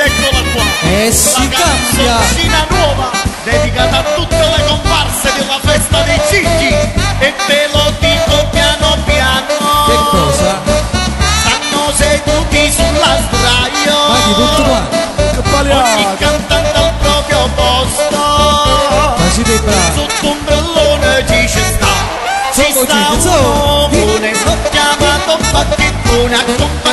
eccola qua. E si cambia. Canzoncina nuova, dedicata a tutte le comparse della festa dei Gigi. E te lo dico piano piano. Che cosa? Stanno seduti sulla sdraio. Ma di tutto quanto? Ogni cantante al proprio posto. Ma si dei bravi. Sotto un ombrellone ci sta. Ci sta un uomo chiamato Bacchettone, accompagnato